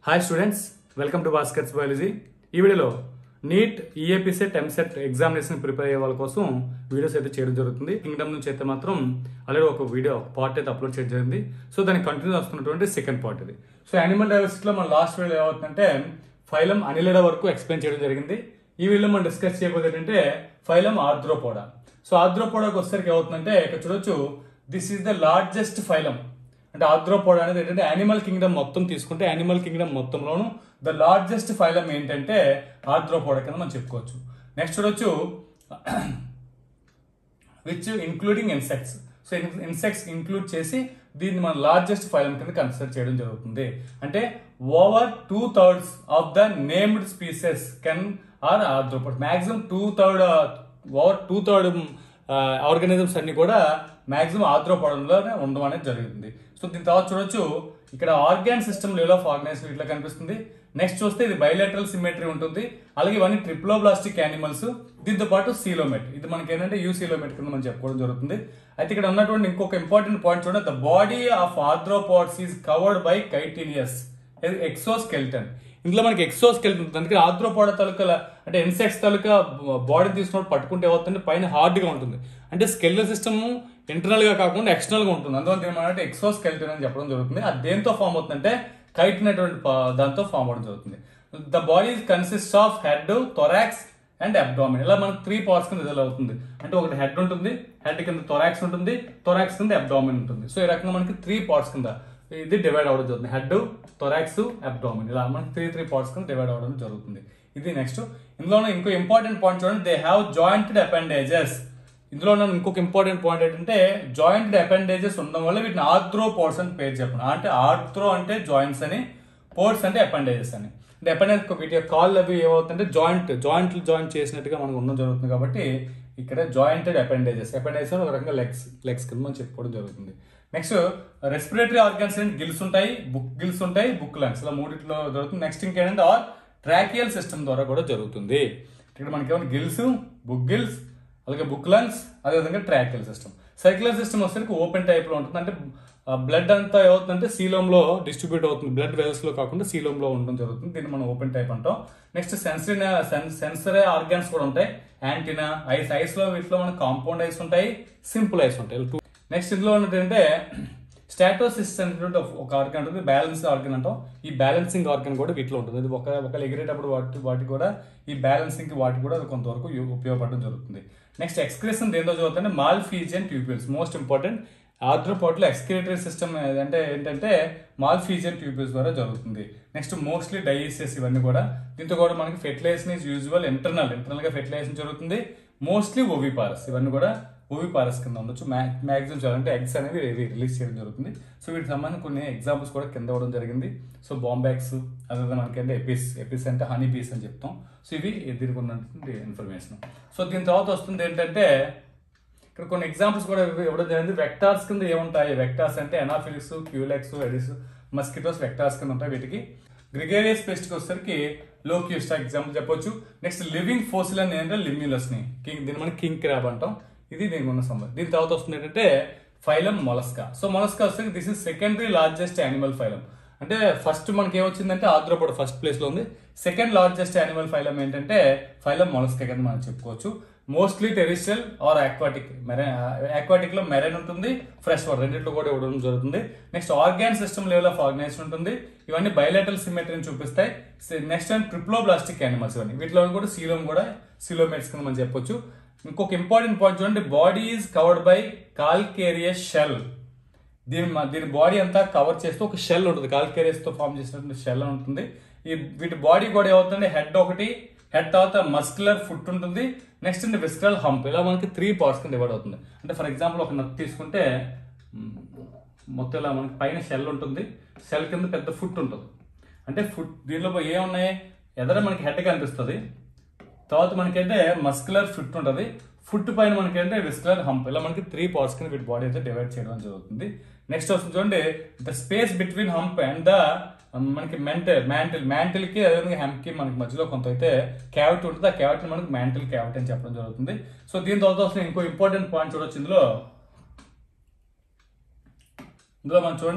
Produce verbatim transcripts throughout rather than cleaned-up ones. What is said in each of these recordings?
Hi students, welcome to Bhaskar's biology. ఈ వీడియోలో NEET, EAPCET, EAMCET examination prepare అయ్యే వాళ్ళ కోసం వీడియోస్ అయితే చేయడం జరుగుతుంది. కింగ్డమ్ నుంచి అయితే మాత్రం ఆల్రెడీ ఒక వీడియో పార్ట్ అయితే అప్లోడ్ చేయడం జరిగింది. సో దానికి కంటిన్యూ వస్తున్నటువంటి సెకండ్ పార్ట్ ఇది. సో యానిమల్ డైవర్సిటీలో మన లాస్ట్ వీడియో ఏమవుతుందంటే ఫైలం అనిలిడా వరకు ఎక్స్ప్లెయిన్ చేయడం జరిగింది. ఈ వీడియోలో మనం డిస్కస్ చేయబోయేది ఏంటంటే ఫైలం ఆర్థ్రోపోడా. సో ఆర్థ్రోపోడాకి వచ్చేసరికి ఏమవుతుందంటే ఇక్కడ చూడొచ్చు, this is the largest phylum. అంటే ఆర్థ్రోపోడా అనేది ఏంటంటే యానిమల్ కింగ్డమ్ మొత్తం తీసుకుంటే యానిమల్ కింగ్డమ్ మొత్తంలోను ద లార్జెస్ట్ ఫైలం ఏంటంటే ఆర్థ్రోపోడా కింద మనం చెప్పుకోవచ్చు. నెక్స్ట్ చూడొచ్చు which including insects. So insects include చేసి దీన్ని మన లార్జెస్ట్ ఫైలం కింద కన్సిడర్ చేయడం జరుగుతుంది. అంటే over two thirds of the named species can are Arthropoda. Maximum two third over two third organisms అన్ని కూడా మాక్సిమం ఆర్థ్రోపోడాలోనే ఉండడం అనేది జరుగుతుంది. సో దీని తర్వాత చూడొచ్చు ఇక్కడ organ system level of organisation ఇట్లా కనిపిస్తుంది. నెక్స్ట్ చూస్తే ఇది బైలాటరల్ సిమెట్రీ ఉంటుంది. అలాగే ఇవన్నీ ట్రిప్లోబ్లాస్టిక్ యానిమల్స్, దీంతో పాటు సీలోమెట్. ఇది మనకి ఏంటంటే యూ సీలోమెట్ కింద మనం చెప్పుకోవడం జరుగుతుంది. అయితే ఇక్కడ ఉన్నటువంటి ఇంకొక ఇంపార్టెంట్ పాయింట్ చూడండి, the body of arthropods is covered by chitinous exoskeleton. ఇందులో మనకి ఎక్సోస్కెల్టన్ ఉంటుంది. అందుకే ఆర్థ్రోపోడా తాలూకా అంటే ఇన్సెక్ట్స్ తాలూకా బాడీ తీసుకున్నప్పుడు పట్టుకుంటే ఏమవుతుంది, పైన హార్డ్ గా ఉంటుంది. అంటే స్కెలిటల్ సిస్టమ్ ఇంటర్నల్ గా కాకుండా ఎక్స్టర్నల్ గా ఉంటుంది. అందువల్ల ఏమంటే ఎక్సోస్కెల్టన్ అని చెప్పడం జరుగుతుంది. అది దేంతో ఫామ్ అవుతుందంటే కైటిన్ అనేటువంటి దాంతో ఫామ్ అవడం జరుగుతుంది. The body consist of head, thorax and abdomen. ఇలా మనకు త్రీ పార్ట్స్ కింద రిజల్ట్ అవుతుంది. అంటే ఒకటి హెడ్ ఉంటుంది, హెడ్ కింద థొరాక్స్ ఉంటుంది, థొరాక్స్ కింద అబ్డామిన్ ఉంటుంది. సో ఈ రకంగా మనకి త్రీ పార్ట్స్ కింద ఇది డివైడ్ అవ్వడం జరుగుతుంది. హెడ్, థొరాక్స్, అబ్డామిన్, ఇలా మనకి త్రీ త్రీ పార్ట్స్ కింద డివైడ్ అవ్వడం జరుగుతుంది. ఇది నెక్స్ట్. ఇందులోనే ఇంకో ఇంపార్టెంట్ పాయింట్ చూడండి, దే హ్యావ్ జాయింటెడ్ అపెండేజెస్. ఇందులో ఇంకొక ఇంపార్టెంట్ పాయింట్ ఏంటంటే జాయింటెడ్ అపెండేజెస్ ఉండడం వల్ల వీటిని ఆర్థ్రోపోడ్స్ అని పేరు చెప్పండి. అంటే ఆర్థ్రో అంటే జాయింట్స్ అని, పోడ్స్ అంటే అపెండేజెస్ అని. అంటే అపెండేజ్ వీటి కాళ్ళు అవి ఏమవుతుందంటే జాయింట్ జాయింట్లు జాయింట్ చేసినట్టుగా మనకు ఉండడం జరుగుతుంది. కాబట్టి ఇక్కడ జాయింటెడ్ అపెండేజెస్, అపెండేజెస్ ఒక రకంగా లెగ్స్ లెగ్స్ కింద మనం చెప్పుకోవడం జరుగుతుంది. నెక్స్ట్ రెస్పిరేటరీ ఆర్గన్స్ అంటే గిల్స్ ఉంటాయి, బుక్ గిల్స్ ఉంటాయి, బుక్ లంగ్స్, ఇలా మూడిట్లో జరుగుతుంది. నెక్స్ట్ ఇంకేంటంటే ఆర్ ట్రాకియల్ సిస్టమ్ ద్వారా కూడా జరుగుతుంది. ఇక్కడ మనకి ఏమైనా గిల్స్, బుక్ గిల్స్, అలాగే బుక్ లంగ్స్, అదేవిధంగా ట్రాకియల్ సిస్టమ్. సర్క్యులర్ సిస్టమ్ వచ్చేసరికి ఓపెన్ టైప్ లో ఉంటుంది. అంటే బ్లడ్ అంతా ఏమవుతుందంటే సీలోమ్ లో డిస్ట్రిబ్యూట్ అవుతుంది, బ్లడ్ వెల్స్ లో కాకుండా సీలోమ్ లో ఉండడం జరుగుతుంది. దీన్ని మనం ఓపెన్ టైప్ అంటాం. నెక్స్ట్ సెన్సరీ సెన్సరీ ఆర్గాన్స్ కూడా ఉంటాయి. యాంటీనా, ఐస్, ఐస్ లో వీటిలో మనకు కాంపౌండ్ ఐస్ ఉంటాయి, సింపుల్ ఐస్ ఉంటాయి. నెక్స్ట్ ఇందులో ఉన్నది ఏంటంటే స్టాటోసిస్ అనేటువంటి ఒక ఆర్గన్ ఉంటుంది, బ్యాలెన్స్ ఆర్గన్ అంటాం. ఈ బ్యాలెన్సింగ్ ఆర్గన్ కూడా వీటిలో ఉంటుంది. ఇది ఒక ఒక ఎగిరేటప్పుడు వాటి వాటికి కూడా ఈ బ్యాలెన్సింగ్ వాటికి కూడా కొంతవరకు ఉపయోగపడడం జరుగుతుంది. నెక్స్ట్ ఎక్స్క్రీషన్ దేంతో జరుగుతుంది, మాల్ఫీజియన్ ట్యూబ్యూల్స్. మోస్ట్ ఇంపార్టెంట్ ఆర్థ్రోపోడ్లో ఎక్స్క్రిటరీ సిస్టమ్ అంటే ఏంటంటే మాల్ఫీజియన్ ట్యూబ్యూల్స్ ద్వారా జరుగుతుంది. నెక్స్ట్ మోస్ట్లీ డైజెస్ ఇవన్నీ కూడా. దీంతో కూడా మనకి fertilisation is usual internal internal గా ఫెర్టిలైజేషన్ జరుగుతుంది. మోస్ట్లీ ఓవిపారస్, ఇవన్నీ కూడా ఓవిపారస్ కింద ఉండొచ్చు. మ్యాక్సిమం చాలంటే ఎగ్స్ అనేవి రిలీజ్ చేయడం జరుగుతుంది. సో వీటికి సంబంధించిన కొన్ని ఎగ్జాంపుల్స్ కూడా కింద ఇవ్వడం జరిగింది. సో బాంబాక్స్, అదే మనకి అంటే ఎపిస్ ఎపిస్ అంటే హనీ బీస్ అని చెప్తాం. సో ఇవి దీనికి ఉన్నటువంటి ఇన్ఫర్మేషన్. సో దీని తర్వాత వస్తుంది ఏంటంటే ఇక్కడ కొన్ని ఎగ్జాంపుల్స్ కూడా ఇవ్వడం జరిగింది. వెక్టార్స్ కింద ఏముంటాయి, వెక్టార్స్ అంటే Anopheles, Culex, Aedes, mosquitoes vectors కింద ఉంటాయి. వీటికి గ్రిగేరియస్ పెస్ట్ కి వచ్చేసరికి లోక్యూస్టా ఎగ్జాంపుల్ చెప్పొచ్చు. నెక్స్ట్ లివింగ్ ఫోసిల్ అని ఏంటంటే లిమ్యులస్ ని, కింగ్ దీన్ని మనం కింగ్ క్రాబ్ అంటాం. ఇది దీనికి ఉన్న సంబంధం. దీని తర్వాత వస్తుంది ఏంటంటే ఫైలం మొలస్కా. సో మొలస్కా వస్తే this is secondary largest animal phylum. అంటే ఫస్ట్ మనకి ఏమొచ్చిందంటే ఆర్థ్రోపోడా ఫస్ట్ ప్లేస్ లో ఉంది. సెకండ్ లార్జెస్ట్ యానిమల్ ఫైలం ఏంటంటే ఫైలం మొలస్కా కింద మనం చెప్పుకోవచ్చు. Mostly terrestrial or aquatic. Aquatic లో మెరైన్ ఉంటుంది, ఫ్రెష్ వాటర్ రెండింటిలో కూడా ఇవ్వడం జరుగుతుంది. Next organ system level of organisation ఉంటుంది. ఇవన్నీ బైలాటరల్ సిమెట్రీని చూపిస్తాయి. నెక్స్ట్ అండ్ ట్రిప్లోబ్లాస్టిక్ యానిమల్స్ ఇవన్నీ. వీటిలో కూడా సీలోమ్ కూడా సీలోమేట్స్ కింద మనం చెప్పొచ్చు. ఇంకొక ఇంపార్టెంట్ పాయింట్ చూడండి, body is covered by calcareous shell. దీని దీని బాడీ అంతా కవర్ చేస్తూ ఒక షెల్ ఉంటుంది, కాల్కేరియస్ తో ఫామ్ చేసినటువంటి షెల్ ఉంటుంది. ఈ వీటి బాడీ కూడా ఏమవుతుంది, హెడ్ ఒకటి, హెడ్ తర్వాత మస్కులర్ ఫుట్ ఉంటుంది. Next visceral hump. ఇలా మనకి త్రీ పార్ట్స్ కింద డివైడ్ అవుతుంది. అంటే ఫర్ ఎగ్జాంపుల్ ఒక నత్తి తీసుకుంటే మొత్తం ఇలా మనకి పైన షెల్ ఉంటుంది, షెల్ కింద పెద్ద ఫుట్ ఉంటుంది. అంటే ఫుట్ దీనిలో ఏమున్నాయి, ఎదర మనకి హెడ్ కనిపిస్తుంది, తర్వాత మనకైతే మస్కులర్ ఫుట్ ఉంటుంది, ఫుట్ పైన మనకైతే విస్కలర్ హంప్. ఇలా మనకి త్రీ పార్ట్స్ కింద వీటి బాడీ అయితే డివైడ్ చేయడం జరుగుతుంది. నెక్స్ట్ వస్తుంది చూడండి, the space between hump and the మనకి మెంటల్ మ్యాంటిల్ మ్యాంటిల్ కి అదేవిధంగా హెంప్ కి మనకి మధ్యలో కొంత అయితే క్యావిటీ ఉంటుంది. ఆ క్యావిటీ మనకి మ్యాంటిల్ క్యావిటీ అని చెప్పడం జరుగుతుంది. సో దీని తర్వాత వస్తుంది ఇంకో ఇంపార్టెంట్ పాయింట్ చూడొచ్చు. ఇందులో ఇందులో మనం చూడండి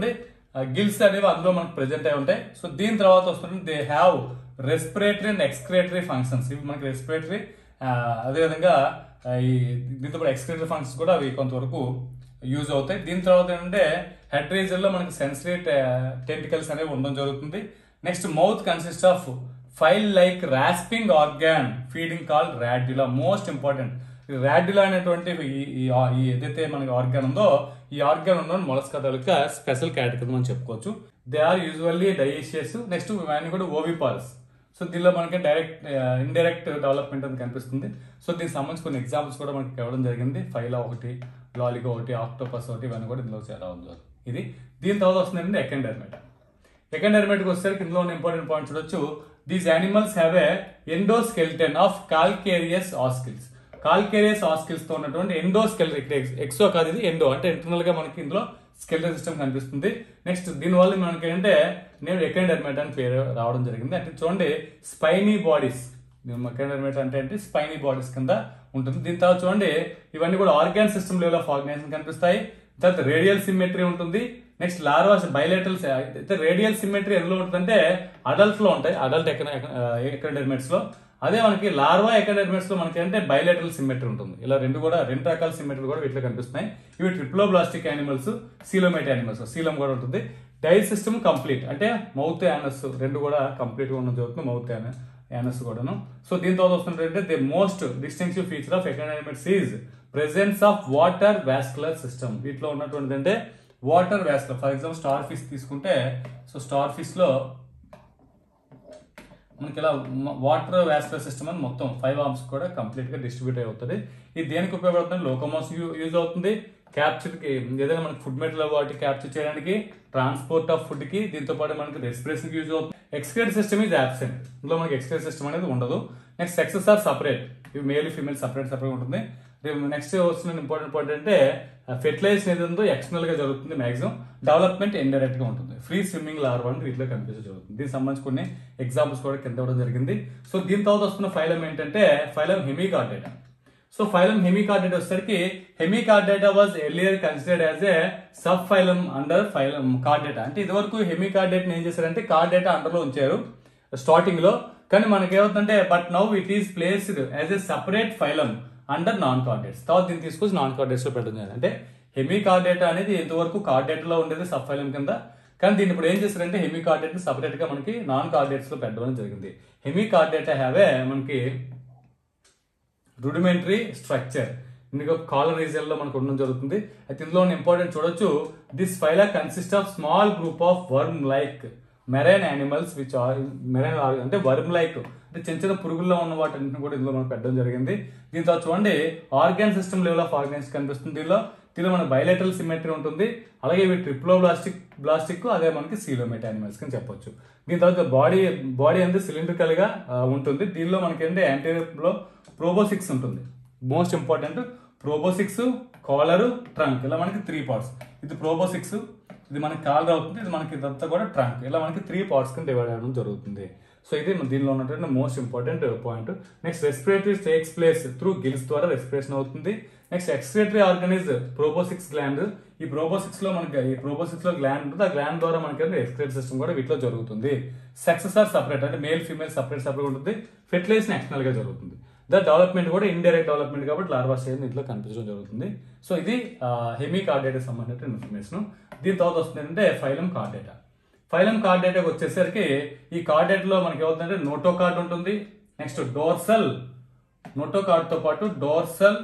గిల్స్ అనేవి అందులో మనకు ప్రెజెంట్ అయి ఉంటాయి. సో దీని తర్వాత వస్తుంది they have respiratory and excretory functions. ఇవి మనకి రెస్పిరేటరీ, అదేవిధంగా ఈ దీంతో పాటు ఎక్స్క్రియేటరీ ఫంక్షన్స్ కూడా అవి కొంతవరకు యూజ్ అవుతాయి. దీని తర్వాత ఏంటంటే హెడ్ రీజన్ లో మనకి సెన్సరీ టెంటికల్స్ అనేవి ఉండడం జరుగుతుంది. Next mouth consist of file like rasping organ feeding called radula. Most important radula అనేటువంటి ఈ ఏదైతే మనకి ఆర్గాన్ ఉందో ఈ ఆర్గాన్ ఉన్న మొలస్కా తాలూకా స్పెషల్ కేటగిరీ మనం చెప్పుకోవచ్చు. They are usually dioecious. Next ఇవన్నీ కూడా ఓవిపార్స్. సో దీనిలో మనకి డైరెక్ట్ ఇండైరెక్ట్ డెవలప్మెంట్ అని కనిపిస్తుంది. సో దీనికి సంబంధించి కొన్ని ఎగ్జాంపుల్స్ కూడా మనకి ఇవ్వడం జరిగింది. ఫైలా ఒకటి, లాలిగో ఒకటి, ఆక్టోపస్ ఒకటి, ఇవన్నీ కూడా ఇందులో రావడం. ఇది దీని తర్వాత వస్తుంది ఎకండెర్మేట్. ఎకండెర్మేట్కి వచ్చేసరికి ఇందులో ఉన్న ఇంపార్టెంట్ పాయింట్ చూడొచ్చు. These animals have a endoskeleton of calcareous ossicles. Calcareous ossicles తో ఉన్నటువంటి ఎండోస్కెల్టన్, ఎక్సో కాదు ఇది ఎండో, అంటే ఇంటర్నల్ గా మనకి ఇందులో స్కెల్టన్ సిస్టమ్ కనిపిస్తుంది. నెక్స్ట్ దీనివల్ల మనకి ఏంటంటే నేను ఎకండెర్మేట్ అని పేరు రావడం జరిగింది. అంటే చూడండి స్పైనీ బాడీస్, ఎకండెర్మేట్ అంటే ఏంటి స్పైనీ బాడీస్ కింద ఉంటుంది. దీని తర్వాత చూడండి ఇవన్నీ కూడా organ system level of organisation కనిపిస్తాయి. తర్వాత రేడియల్ సిమెట్రీ ఉంటుంది. Next larvas bilaterals. అయితే రేడియల్ సిమెట్రీ ఎందులో ఉంటుందంటే అడల్ట్ లో ఉంటాయి, అడల్ట్ ఎకండెర్మేట్స్ లో. అదే మనకి లార్వా ఎకండెర్మేట్స్ లో మనకి అంటే బైలేటరల్ సిమెట్రీ ఉంటుంది. ఇలా రెండు కూడా రెండు రకాల సిమెట్రీ కూడా వీటిలో కనిపిస్తున్నాయి. ఇవి triploblastic animals, coelomate animals. Coelom కూడా ఉంటుంది. డైల్ సిస్టమ్ కంప్లీట్, అంటే మౌత్ యానస్ రెండు కూడా కంప్లీట్ గా ఉండడం జరుగుతుంది. మౌత్ యానస్ కూడాను. సో దీంతో వస్తుంటే the most distinctive feature of echinoderms is presence of water vascular system. వీటిలో ఉన్నటువంటి అంటే water vascular. For example star fish తీసుకుంటే, సో స్టార్ ఫిష్ లో మనకి ఇలా వాటర్ వాస్కులర్ సిస్టమ్ అని మొత్తం ఫైవ్ ఆర్మ్స్ కూడా కంప్లీట్ గా డిస్ట్రిబ్యూట్ అవుతుంది. ఇది దేనికి ఉపయోగపడుతుంది? లోకోమోషన్ యూజ్ అవుతుంది, క్యాప్చర్ కి, ఏదైనా మనకి ఫుడ్ మెటీరియల్ వాటి క్యాప్చర్ చేయడానికి, ట్రాన్స్పోర్ట్ ఆఫ్ ఫుడ్ కి, దీంతో పాటు మనకి రెస్పిరేషన్ యూజ్ అవుతుంది. Excretory system is absent. ఇందులో మనకి ఎక్స్క్రియేటరీ సిస్టమ్ అనేది ఉండదు. Next sexes are separate. ఇవి మేల్ ఫీమేల్ సపరేట్ సపరేట్ ఉంటుంది. నెక్స్ట్ వస్తున్న ఇంపార్టెంట్ పాయింట్ అంటే ఫెర్టిలైజేషన్ ఏది ఉందో ఎక్స్టర్నల్ గా జరుగుతుంది. మాక్సిమం డెవలప్మెంట్ ఇండైరెక్ట్ గా ఉంటుంది. ఫ్రీ స్విమ్మింగ్ లార్వా అని వీటిలో కనిపించడం జరుగుతుంది. దీనికి సంబంధించి కొన్ని ఎగ్జాంపుల్స్ కూడా కింద ఇవ్వడం జరిగింది. సో దీని తర్వాత వస్తున్న ఫైలం ఏంటంటే phylum Hemichordata. So phylum Hemichordata వచ్చేసరికి Hemichordata was earlier considered as a sub phylum under phylum Chordata. అంటే ఇదివరకు హెమికార్డేటా ఏం చేశారంటే కార్డేటా అండర్ లో ఉంచారు స్టార్టింగ్ లో. కానీ మనకి ఏమవుతుందంటే but now it is placed as a separate phylum under non chordates. తర్వాత దీన్ని తీసుకొచ్చి నాన్ కార్డేట్స్ లో పెట్టడం జరిగింది. అంటే హెమికార్డేటా అనేది ఎంతవరకు కార్డేటా లో ఉండేది సబ్ ఫైలం కింద. కానీ దీన్ని ఇప్పుడు ఏం చేశారంటే హెమికార్డేట్ ని సపరేట్ గా మనకి నాన్ కార్డేట్స్ లో పెట్టడం జరిగింది. హెమికార్డేటా హ్యావ్ ఏ మనకి రూడిమెంటరీ స్ట్రక్చర్. ఇందులో కాలర్ రీజియన్ లో మనకు ఉండడం జరుగుతుంది. అయితే ఇందులో ఇంపార్టెంట్ చూడొచ్చు. This phyla consist of small group of worm like marine animals which are marine అంటే వర్మ్ లైక్ అంటే చిన్న చిన్న పురుగుల్లో ఉన్న వాటిని కూడా ఇందులో మనం పెట్టడం జరిగింది. దీంతో చూడండి organ system level of organs కనిపిస్తుంది. దీనిలో దీనిలో మనకి బైలేటరల్ సిమెట్రీ ఉంటుంది. అలాగే ఇవి ట్రిప్లోబ్లాస్టిక్ బ్లాస్టిక్, అదే మనకి సీలోమేట్ యానిమల్స్ అని చెప్పొచ్చు. దీని తర్వాత బాడీ బాడీ అనేది సిలిండ్రికల్ గా ఉంటుంది. దీనిలో మనకి ఏంటంటే యాంటీరియర్ లో ప్రోబోసిక్స్ ఉంటుంది. Most important proboscis, collar, trunk, ఇలా మనకి త్రీ పార్ట్స్. ఇది ప్రోబోసిక్స్, ఇది మనకి కాలర్ అవుతుంది, ఇది మనకి ఇదంతా కూడా ట్రంక్. ఇలా మనకి త్రీ పార్ట్స్ కింద డివైడ్ అవ్వడం జరుగుతుంది. సో ఇది దీనిలో ఉన్నటువంటి most important point. Next respiratory takes place through gills ద్వారా రెస్పిరేషన్ అవుతుంది. Next excretory organ is proboscis gland. ఈ ప్రోబోసిక్స్ లో మనకి ఈ ప్రోబోసిక్స్ లో గ్లాండ్ ఉంటుంది. ఆ గ్లాండ్ ద్వారా మనకి ఎక్స్క్రియేటరీ సిస్టమ్ కూడా వీటిలో జరుగుతుంది. సెక్సెస్ ఆర్ సపరేట్, అంటే మేల్ ఫీమేల్ సపరేట్ సపరేట్ ఉంటుంది. ఫెర్టిలైజేషన్ ఎక్స్టర్నల్ గా జరుగుతుంది. ద డెవలప్మెంట్ కూడా ఇండైరెక్ట్ డెవలప్మెంట్ కాబట్టి లార్వా స్టేజ్ ఇంట్లో కనిపించడం జరుగుతుంది. సో ఇది హెమికార్డేటా సంబంధించిన ఇన్ఫర్మేషన్. దీని తర్వాత వస్తుంది ఏంటంటే ఫైలం కార్డేటా. ఫైలం కార్డేటాకి వచ్చేసరికి ఈ కార్డేటాలో మనకి ఏమవుతుందంటే నోటోకార్డ్ ఉంటుంది. నెక్స్ట్ డోర్సల్, నోటోకార్డ్ తో పాటు dorsal,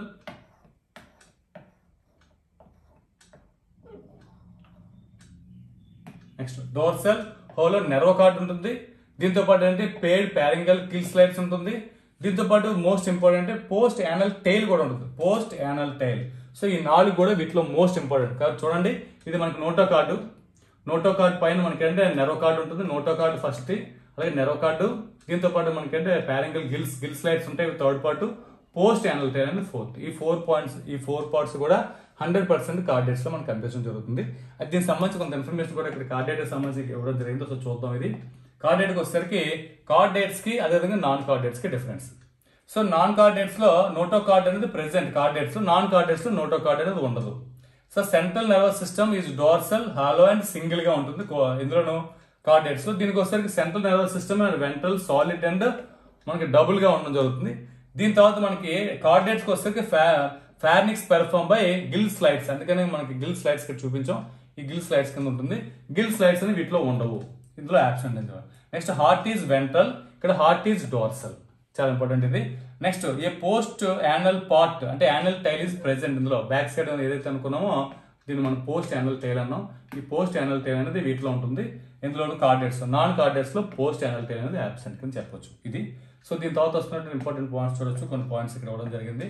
next dorsal hollow nerve cord ఉంటుంది. దీంతో పాటు ఏంటంటే పేడ్ ప్యారింగల్ కిల్ స్లైడ్స్ ఉంటుంది. దీంతో పాటు most important post anal tail కూడా ఉంటుంది. Post anal tile. సో ఈ నాలుగు కూడా వీటిలో మోస్ట్ ఇంపార్టెంట్. కాబట్టి చూడండి ఇది మనకి నోటోకార్డు. నోటోకార్డ్ పైన మనకంటే నెరోకార్డ్ ఉంటుంది. నోటోకార్డ్ ఫస్ట్, అలాగే నెరోకార్డు. దీంతో పాటు మనకంటే ప్యారింగల్ గిల్స్ గిల్ స్లైడ్స్ ఉంటాయి third part. Post anal tail అనేది ఫోర్త్. ఈ ఫోర్ పాయింట్స్ ఈ ఫోర్ పార్ట్స్ కూడా హండ్రెడ్ పర్సెంట్ కార్డేట్స్ లో మనకు కనిపించడం జరుగుతుంది. అది దీనికి సంబంధించి కొంత ఇన్ఫర్మేషన్ కూడా ఇక్కడ కార్డేట్ సంబంధించి ఇవ్వడం జరిగింది. సో చూద్దాం. ఇది కార్డేట్కి వచ్చేసరికి కార్డేట్స్ కి అదేవిధంగా నాన్ కార్డేట్స్ కి డిఫరెన్స్. సో నాన్ కార్డేట్స్ లో నోటోకార్డ్ అనేది ప్రెసెంట్ కార్డేట్స్, నాన్ కార్డేట్స్ లో నోటోకార్డ్ అనేది ఉండదు. So central nervous system is dorsal, hollow and single గా ఉంటుంది ఇందులోను కార్డేట్స్. దీనికి వచ్చేసరికి central nervous system and ventral solid and మనకి డబుల్ గా ఉండడం జరుగుతుంది. దీని తర్వాత మనకి కార్డేట్స్ కి వచ్చేసరికి pharynx perform by gill slits, అందుకని మనకి గిల్ స్లైడ్స్ కి చూపించాం. ఈ గిల్ స్లైడ్స్ కింద ఉంటుంది. గిల్ స్లైడ్స్ అని వీటిలో ఉండవు, ఇందులో absent. Next heart is ventral, ఇక్కడ హార్ట్ ఈజ్ డోర్సల్, చాలా ఇంపార్టెంట్ ఇది. Next a post anal part అంటే యానల్ టైల్ ఈజ్ ప్రెసెంట్, ఇందులో బ్యాక్ సైడ్ ఏదైతే అనుకున్నామో దీన్ని మనం పోస్ట్ యానల్ టైల్ అన్నాం. ఈ పోస్ట్ యానల్ టైల్ అనేది వీటిలో ఉంటుంది. ఇందులో కార్డేట్స్, నాన్ కార్డేట్స్ లో పోస్ట్ యానల్ టైల్ అనేది యాబ్సెంట్ కింద చెప్పొచ్చు ఇది. సో దీని తర్వాత వస్తున్నట్టు ఇంపార్టెంట్ పాయింట్స్ చూడొచ్చు, కొన్ని పాయింట్స్ ఇక్కడ ఇవ్వడం జరిగింది.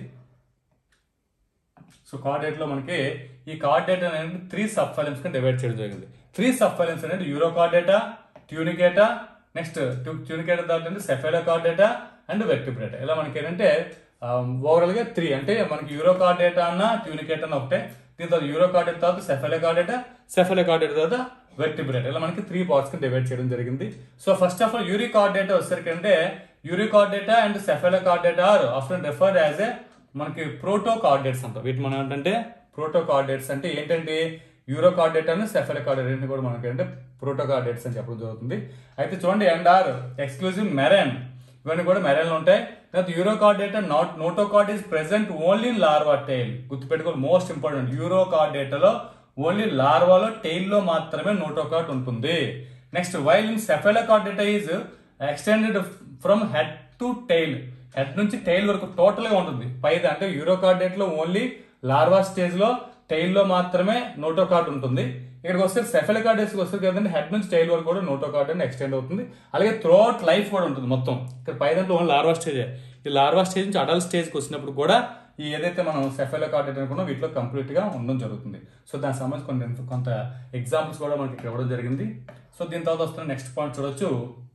సో కార్డేట్ లో మనకి ఈ కార్డేట్ అనేది త్రీ సబ్ ఫైలమ్స్ గా డివైడ్ చేయడం జరిగింది. త్రీ సబ్ ఫైలమ్స్ అనేది యూరోకార్డేటా, ట్యూనికేటా, నెక్స్ట్ ట్యూనికేటా దాటి సెఫెలోకార్డేటా అండ్ వెర్టిబ్రేటా. ఇలా మనకి ఏంటంటే ఓవరాల్ గా త్రీ, అంటే మనకి యూరోకార్డేటా అన్న ట్యూనికేటా అన్న ఒకటే. దీని తర్వాత యూరోకార్డేటా తర్వాత సెఫెలోకార్డేటా, సెఫెలోకార్డేటా తర్వాత వెర్టిబ్రేటా. ఇలా మనకి త్రీ పార్ట్స్ కి డివైడ్ చేయడం జరిగింది. So first of all Urochordata వచ్చేసరికి అంటే Urochordata and Cephalochordata are after referred as a మనకి ప్రోటోకార్డేట్స్ అంటాం. వీటి మనం ఏంటంటే ప్రోటోకార్డేట్స్ అంటే ఏంటంటే యూరోకార్డేటా అండ్ సెఫెలోకార్డేటా రెండు కూడా మనకి అంటే ప్రోటోకార్డేట్స్ అని చెప్పడం జరుగుతుంది. అయితే చూడండి అండ్ ఆర్ ఎక్స్క్లూజివ్ మెరైన్, ఇవన్నీ కూడా మెరైన్ ఉంటాయి. తర్వాత Urochordata not notochord is present only in larva tail, గుర్తుపెట్టుకోవాలి మోస్ట్ ఇంపార్టెంట్. యూరోకార్డేటాలో ఓన్లీ లార్వాలో టైల్ లో మాత్రమే నోటోకార్డ్ ఉంటుంది. Next while in Cephalochordata is extended from head to tail, head నుంచి టైల్ వరకు టోటల్ గా ఉంటుంది. పైది అంటే యూరోకార్డేట్ లో ఓన్లీ లార్వా స్టేజ్ లో టైల్ లో మాత్రమే నోటోకార్డ్ ఉంటుంది. ఇక్కడికి వస్తే సెఫెలోకార్డేట్స్ వస్తే కదండి హెడ్ నుంచి టైల్ వరకు కూడా నోటోకార్డ్ అని ఎక్స్టెండ్ అవుతుంది. అలాగే త్రూఅవుట్ లైఫ్ కూడా ఉంటుంది మొత్తం. ఇక్కడ పైదంటే ఓన్లీ లార్వా స్టేజ్, ఈ లార్వా స్టేజ్ నుంచి అడల్ట్ స్టేజ్ కి వచ్చినప్పుడు కూడా ఈ ఏదైతే మనం సెఫెలోకార్డేట్ అనుకున్నా వీటిలో కంప్లీట్ గా ఉండడం జరుగుతుంది. సో దానికి సంబంధించి కొన్ని కొంత ఎగ్జాంపుల్స్ కూడా మనకి ఇక్కడ ఇవ్వడం జరిగింది. సో దీని తర్వాత వస్తున్న నెక్స్ట్ పాయింట్ చూడొచ్చు,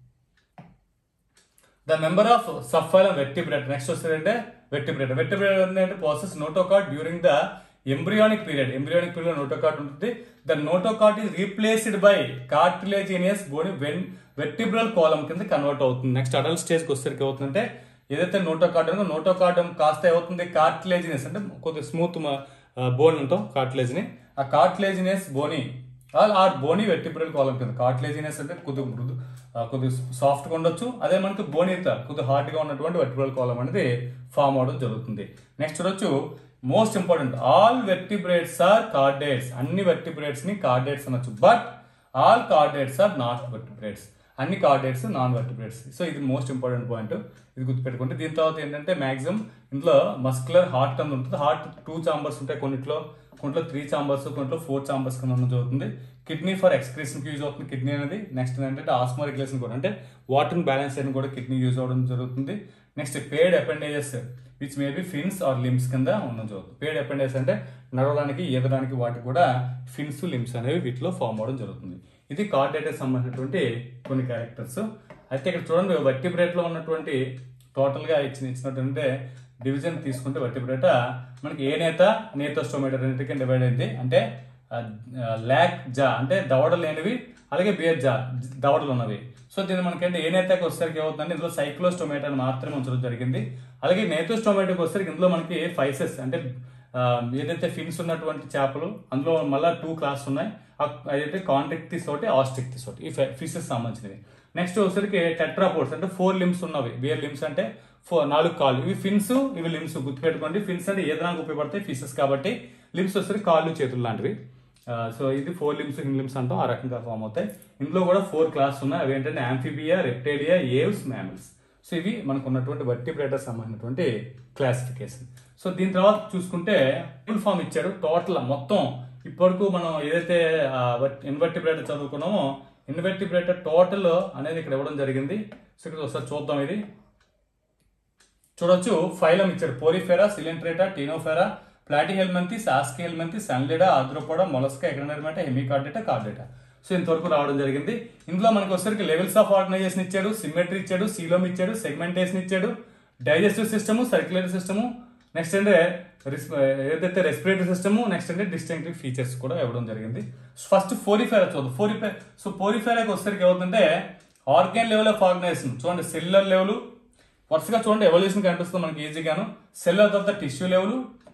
the member of sub phylum Vertebrata. Next వస్తుందంటే వెర్టిబ్రేటా. వెర్టిబ్రేటా అంటే process notochord during the embryonic period, embryonic period notochord ఉంటుంది. The notochord is replaced by cartilaginous bony when vertebral column కింద convert అవుతుంది. Next adult stage కి వచ్చేసరికి అవుతుందంటే ఏదైతే notochord ఉందో నోటోకార్డ్ కాస్త ఏమవుతుంది కార్టిలేజినియస్ అంటే కొద్దిగా స్మూత్ బోన్ ఉంటాం కార్టిలేజ్ని, ఆ cartilaginous bony or bony vertebral column కింద. కార్టిలేజినియస్ అంటే కొద్దిగా మృదు కొద్దిగా సాఫ్ట్ గా ఉండొచ్చు, అదే మనకి బోనిత కొద్దిగా హార్డ్ గా ఉన్నటువంటి వెర్టిబ్రల్ కాలం అనేది ఫామ్ అవడం జరుగుతుంది. నెక్స్ట్ చూడొచ్చు most important, all vertebrates are chordates, అన్ని వెర్టిబ్రేట్స్ ని కార్డేట్స్ అనొచ్చు. But all chordates are not vertebrates, అన్ని కార్డేట్స్ నాన్ వెర్టిబ్రేట్స్. సో ఇది మోస్ట్ ఇంపార్టెంట్ పాయింట్, ఇది గుర్తుపెట్టుకుంటే. దీని తర్వాత ఏంటంటే మాక్సిమం ఇందులో మస్కులర్ హార్ట్ అని ఉంటుంది. హార్ట్ టూ చాంబర్స్ ఉంటాయి, కొన్నిట్లో కొన్నిట్లో త్రీ చాంబర్స్, కొన్నిట్లో ఫోర్ చాంబర్స్ కింద ఉండడం జరుగుతుంది. కిడ్నీ ఫర్ ఎక్స్క్రీషన్ కి యూజ్ అవుతుంది కిడ్నీ అనేది. నెక్స్ట్ ఏంటంటే ఆస్మో రెగ్యులేషన్ కూడా అంటే వాటర్ బ్యాలెన్స్ అని కూడా కిడ్నీ యూజ్ అవ్వడం జరుగుతుంది. Next paired appendages which may be fins or limbs కింద ఉండడం జరుగుతుంది. పేడ్ అపెండేజెస్ అంటే నడవడానికి ఈదడానికి వాటికి కూడా ఫిన్స్ లిమ్స్ అనేవి వీటిలో ఫామ్ అవడం జరుగుతుంది. ఇది కార్డేట్కి సంబంధించినటువంటి కొన్ని క్యారెక్టర్స్. అయితే ఇక్కడ చూడండి వెర్టిబ్రేట్ లో ఉన్నటువంటి టోటల్ గా ఇచ్చిన ఇచ్చినటువంటి డివిజన్ తీసుకుంటే వెర్టిబ్రేటా మనకి ఏ నేత నేతోస్టోమేటా రెండింటికి డివైడ్ అయింది. అంటే ల్యాక్ జా అంటే దవడ లేనివి, అలాగే బియర్ జా దవడలు ఉన్నవి. సో దీన్ని మనకంటే ఏ నేతకి వచ్చేసరికి ఏమవుతుందంటే ఇందులో సైక్లోస్టోమేటాని మాత్రమే ఉంచడం జరిగింది. అలాగే నేతోస్టోమేటాకి వచ్చేసరికి ఇందులో మనకి ఫైసెస్ అంటే ఏదైతే ఫిన్స్ ఉన్నటువంటి చేపలు అందులో మళ్ళీ టూ క్లాస్ ఉన్నాయి. అదైతే కాంట్రిక్టిస్ ఒకటి ఆస్ట్రిక్టిస్ ఒకటి, ఈ ఫిషెస్ సంబంధించినవి. నెక్స్ట్ వచ్చేసరికి టెట్రాపోడ్స్ అంటే ఫోర్ లిమ్స్ ఉన్నవి. బియర్ లిమ్స్ అంటే ఫోర్ నాలుగు కాళ్ళు, ఇవి ఫిన్స్ ఇవి లిమ్స్ గుర్తుపెట్టుకోండి. ఫిన్స్ అంటే ఏదైనా ఉపయోగపడతాయి ఫిషెస్ కాబట్టి, లిమ్స్ వచ్చేసరికి కాళ్ళు చేతులు లాంటివి. సో ఇది ఫోర్ లిమ్స్ హిన్ లిమ్స్ అంటాం, ఆ రకంగా ఫామ్ అవుతాయి. ఇందులో కూడా ఫోర్ క్లాస్ ఉన్నాయి, అవి ఏంటంటే Amphibia, Reptilia, Aves, mammals. So ఇవి మనకు ఉన్నటువంటి వెర్టిబ్రేటర్స్ సంబంధించినటువంటి క్లాసిఫికేషన్. సో దీని తర్వాత చూసుకుంటే ఫుల్ ఫామ్ ఇచ్చాడు టోటల్ మొత్తం. ఇప్పటివరకు మనం ఏదైతే ఇన్వర్టిబ్రేటర్ చదువుకున్నామో ఇన్వర్టిబ్రేటర్ టోటల్ అనేది ఇక్కడ ఇవ్వడం జరిగింది. సో ఇక్కడ ఒకసారి చూద్దాం. ఇది చూడొచ్చు ఫైలం ఇచ్చాడు Porifera, Coelenterata, Ctenophora, Platyhelminthes, Aschelminthes, Annelida, Arthropoda, Mollusca, Echinodermata, Hemichordata, Chordata. So ఇంతవరకు రావడం జరిగింది. ఇందులో మనకి వచ్చేసరికి లెవెల్స్ ఆఫ్ ఆర్గనైజేషన్ ఇచ్చాడు, సిమెట్రీ ఇచ్చాడు, సీలోమ్ ఇచ్చాడు, సెగ్మెంటేషన్ ఇచ్చాడు, digestive system, circulatory system, next అంటే ఏదైతే రెస్పిరేటరీ సిస్టమ్, నెక్స్ట్ అంటే డిస్టింక్టివ్ ఫీచర్స్ కూడా ఇవ్వడం జరిగింది. ఫస్ట్ పోరిఫెరా చూద్దాం. పోరిఫెరా సో పోరిఫెరాకి వచ్చేసరికి ఏమవుతుందంటే ఆర్గాన్ లెవెల్ ఆఫ్ ఆర్గనైజేషన్ చూడండి, సెల్యులర్ లెవెల్ వరుసగా చూడండి ఎవల్యూషన్ కనిపిస్తుంది మనకి ఈజీగాను. సెల్యులర్ తర్వాత టిష్యూ లెవెల్,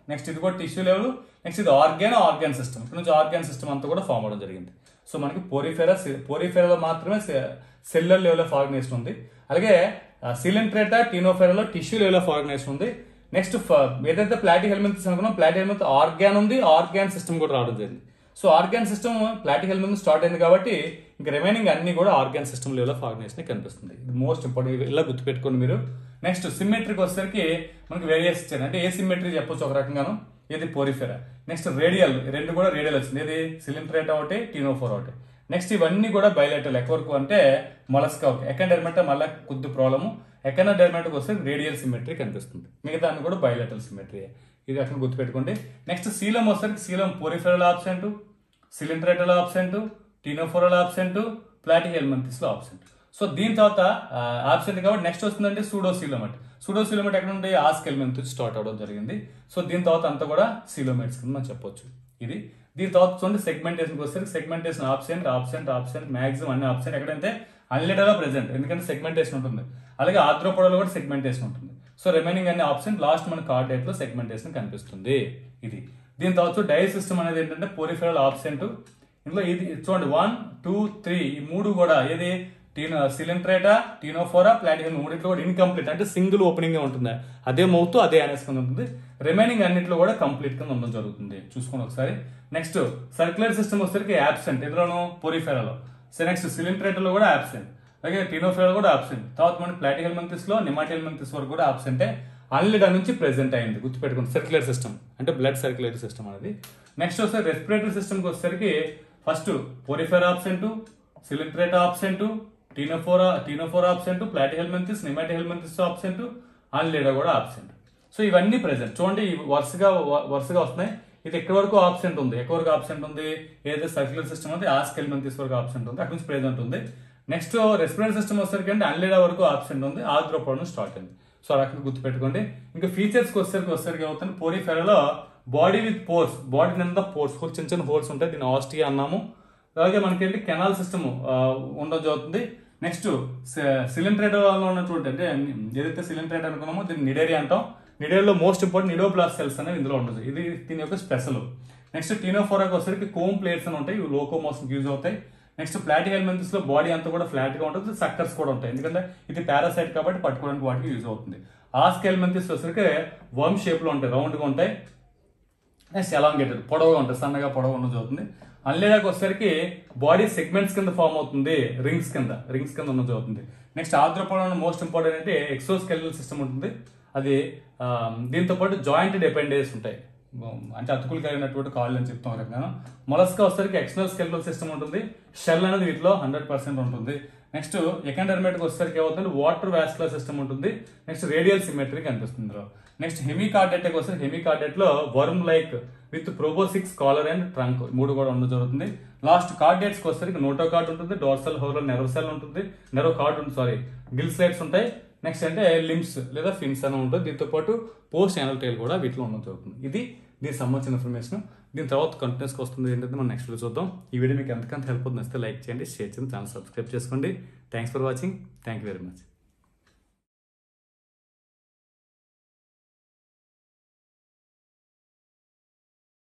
నెక్స్ట్ ఇది కూడా టిష్యూ లెవెల్, నెక్స్ట్ ఇది ఆర్గాన్ ఆర్గాన్ సిస్టమ్, ఇక్కడ నుంచి ఆర్గాన్ సిస్టమ్ అంతా కూడా ఫామ్ అవడం జరిగింది. సో మనకి పోరిఫెరా పోరిఫెరాలో మాత్రమే సెల్యులర్ లెవెల్ ఆఫ్ ఆర్గనైజేషన్ ఉంది. అలాగే సిలింట్రేటా టీనోఫెరాలో టిష్యూ లెవెల్ ఆఫ్ ఆర్గనైజేషన్ ఉంది. నెక్స్ట్ ఏదైతే ప్లాటీ హెల్మెంతిస్ అనుకున్నాం, ప్లాటీ హెల్మెంత్ ఆర్గాన్ ఉంది, ఆర్గాన్ సిస్టమ్ కూడా రావడం జరిగింది. So organ system Platyhelminth start అయింది కాబట్టి ఇంకా రిమైనింగ్ అన్ని కూడా organ system level of organisation కనిపిస్తుంది. ఇది మోస్ట్ ఇంపార్టెంట్, ఇలా గుర్తుపెట్టుకోండి మీరు. నెక్స్ట్ సిమెట్రీకి వచ్చేసరికి మనకి వేరియస్ ఇచ్చారు, అంటే ఏ సిమెట్రీ చెప్పొచ్చు ఒక రకంగాను, ఏది పోరిఫెరా. నెక్స్ట్ రేడియల్, రెండు కూడా రేడియల్ వచ్చింది, ఏది సిలింట్రేటా ఒకటి టీనోఫోరా ఒకటి. నెక్స్ట్ ఇవన్నీ కూడా బయలెటరల్, ఎక్కవరకు అంటే మొలస్కా ఒకటి. ఎకండెర్మేటా మళ్ళీ కొద్ది ప్రాబ్లము, ఎకనోడెర్మేటాకి వస్తే రేడియల్ సిమెట్రీ కనిపిస్తుంది, మిగతా అన్ని కూడా బయలెటరల్ సిమెట్రీ. ఇది అక్కడ గుర్తుపెట్టుకోండి. నెక్స్ట్ సీలం వచ్చేసరికి సీలం పోరిఫెరల్ ఆబ్సెంట్, సిలింట్రేటల్ ఆబ్సెంట్, టీనోఫోరల్ ఆబ్సెంట్, ప్లాటీ హెల్మెంతిస్ లో ఆబ్సెంట్. సో దీని తర్వాత ఆబ్సెంట్ కాబట్టి నెక్స్ట్ వస్తుందంటే సూడోసీలోమెట్. సూడోసీలోమెట్ ఎక్కడ నుండి ఆస్కెల్మెంతిస్ స్టార్ట్ అవడం జరిగింది. సో దీని తర్వాత అంతా కూడా సీలోమెట్స్ కింద మనం చెప్పొచ్చు. ఇది దీని తర్వాత చూడండి సెగ్మెంటేషన్కి వస్తే segmentation absent absent absent maximum అన్ని ఆబ్సెంట్, ఎక్కడంటే అన్లిడలో ప్రెసెంట్, ఎందుకంటే సెగ్మెంటేషన్ ఉంటుంది. అలాగే ఆర్థ్రోపోడాలో కూడా సెగ్మెంటేషన్ ఉంటుంది. సో రిమైనింగ్ అన్ని ఆబ్సెంట్, లాస్ట్ మన కార్డేట్ లో సెగ్మెంటేషన్ కనిపిస్తుంది. ఇది దీని తర్వాత డై సిస్టమ్ అనేది ఏంటంటే పోరిఫెరల్ ఆబ్సెంట్. ఇందులో ఇది చూడండి వన్ టూ త్రీ ఈ మూడు కూడా ఏది టీనో సిలింట్రేటా టీనోఫోరా ప్లాటీ హెల్మెంత్ మూడిట్లో కూడా ఇన్కంప్లీట్, అంటే సింగిల్ ఓపెనింగ్ ఉంటుంది, అదే మౌత్ అదే యానస్ కింద ఉంటుంది. రిమైనింగ్ అన్నింటిలో కూడా కంప్లీట్ కింద ఉండడం జరుగుతుంది. చూసుకోండి ఒకసారి. నెక్స్ట్ సర్క్యులర్ సిస్టమ్ వచ్చేసరికి యాబ్సెంట్, ఎందులోనూ పోరిఫెరాలో. సో నెక్స్ట్ సిలింట్రేటాలో కూడా యాబ్సెంట్, అలాగే టీనోఫెరా కూడా ఆబ్సెంట్. తర్వాత మనకి ప్లాటీ హెల్మెంతిస్ లో నిమాటీ హెల్మెంతిస్ వరకు కూడా ఆబ్సెంటే, అన్లిడా నుంచి ప్రెసెంట్ అయింది. గుర్తుపెట్టుకోండి సర్క్యులర్ సిస్టమ్ అంటే బ్లడ్ సర్క్యులేటరీ సిస్టమ్ అనేది. నెక్స్ట్ వస్తే రెస్పిరేటరీ సిస్టమ్కి వచ్చేసరికి first Porifera absent, Coelenterata absent, Ctenophora Ctenophora absent, Platyhelminthes Nemathelminthes absent, Annelida కూడా ఆబ్సెంట్. సో ఇవన్నీ ప్రెసెంట్. చూడండి వరుసగా వరుసగా వస్తున్నాయి. ఇది ఎక్కడి వరకు ఆబ్సెంట్ ఉంది, ఎక్కడి వరకు ఆబ్సెంట్ ఉంది, ఏదైతే సర్క్యులర్ సిస్టమ్ ఉంది ఆస్కెల్మెంతిస్ వరకు ఆబ్సెంట్ ఉంది, అక్కడ నుంచి ప్రెసెంట్ ఉంది. నెక్స్ట్ రెస్పిరేటరీ సిస్టమ్ వచ్చేసరికి అంటే అన్లిడా వరకు ఆబ్సెంట్ ఉంది, ఆర్థ్రోపోడా నుంచి స్టార్ట్ అయింది. సో అక్కడ గుర్తుపెట్టుకోండి. ఇంకా ఫీచర్స్ వచ్చేసరికి వచ్చేసరికి అవుతుంది పోరిఫెరాలో బాడీ విత్ పోర్స్, బాడీ నిందా పోర్స్, చిన్న చిన్న హోల్స్ ఉంటాయి, దీన్ని ఆస్టియా అన్నాము. అలాగే మనకి ఏంటి కెనాల్ సిస్టమ్ ఉండడం జరుగుతుంది. నెక్స్ట్ సిలింట్రేటాలో ఉన్నటువంటి అంటే ఏదైతే సిలింట్రేటా అనుకున్నామో దీన్ని నిడేరియా అంటాం. నిడేరియాలో మోస్ట్ ఇంపార్టెంట్ నిడోబ్లాస్ట్ సెల్స్ అనేవి ఇందులో ఉండదు, ఇది దీని యొక్క స్పెషల్. నెక్స్ట్ టీనోఫోరాకి వచ్చేసరికి కోమ్ ప్లేట్స్ అని ఉంటాయి, ఇవి లోకోమోషన్ యూజ్ అవుతాయి. నెక్స్ట్ ప్లాటీ హెల్మెంతిస్ లో బాడీ అంతా కూడా ఫ్లాట్ గా ఉంటుంది, సక్కర్స్ కూడా ఉంటాయి, ఎందుకంటే ఇది పారాసైట్ కాబట్టి పట్టుకోవడానికి వాటికి యూజ్ అవుతుంది. ఆస్క్ హెల్మెంతిస్ వచ్చేసరికి వర్మ్ షేప్ లో ఉంటాయి, రౌండ్ గా ఉంటాయి. నెక్స్ట్ ఎలాంగేటెడ్, పొడవుగా ఉంటాయి, సన్నగా పొడవు ఉండడం జరుగుతుంది. అన్లిడాకి వచ్చేసరికి బాడీ సెగ్మెంట్స్ కింద ఫామ్ అవుతుంది, రింగ్స్ కింద రింగ్స్ కింద ఉండడం జరుగుతుంది. నెక్స్ట్ ఆర్థ్రోపోడా మోస్ట్ ఇంపార్టెంట్ అంటే ఎక్సోస్కెలిటల్ సిస్టమ్ ఉంటుంది, అది దీంతో పాటు జాయింటెడ్ అపెండేజెస్ ఉంటాయి, అంటే అతుకులు కలిగినటువంటి కాళ్ళు అని చెప్తాం రకంగా. మొలస్కా వచ్చేసరికి ఎక్స్టర్నల్ స్కెలిటల్ సిస్టమ్ ఉంటుంది, షెల్ అనేది వీటిలో హండ్రెడ్ పర్సెంట్ ఉంటుంది. నెక్స్ట్ ఎకండెర్మేట్కి వచ్చేసరికి ఏమవుతుంది వాటర్ వాస్కులర్ సిస్టమ్ ఉంటుంది. నెక్స్ట్ రేడియల్ సిమెట్రీ కనిపిస్తుంది. నెక్స్ట్ హెమికార్డెట్ వస్తే హెమికార్డెట్ లో worm like with proboscis collar and trunk మూడు కూడా ఉండడం జరుగుతుంది. లాస్ట్ కార్డేట్స్ వచ్చేసరికి నోటో కార్డ్ ఉంటుంది, డోర్సల్ హోరల్ నెర్వ్ సెల్ ఉంటుంది, నెర్వ్ కార్డ్ ఉంటుంది, సారీ గిల్ స్లైడ్స్ ఉంటాయి. నెక్స్ట్ అంటే లిమ్స్ లేదా ఫిన్స్ అని ఉంటుంది, దీంతో పాటు పోస్ట్ యానల్ టైల్ కూడా వీటిలో ఉండడం జరుగుతుంది. ఇది దీనికి సంబంధించిన ఇన్ఫర్మేషన్. దీని తర్వాత కంటిన్యూస్గా వస్తుంది ఏంటంటే మనం నెక్స్ట్ వీడియో చూద్దాం. ఈ వీడియో మీకు ఎంతకంత హెల్ప్ అవుతుంది వస్తే లైక్ చేయండి, షేర్ చేయండి, ఛానల్ సబ్స్క్రైబ్ చేసుకోండి. Thanks for watching. Thank you very much.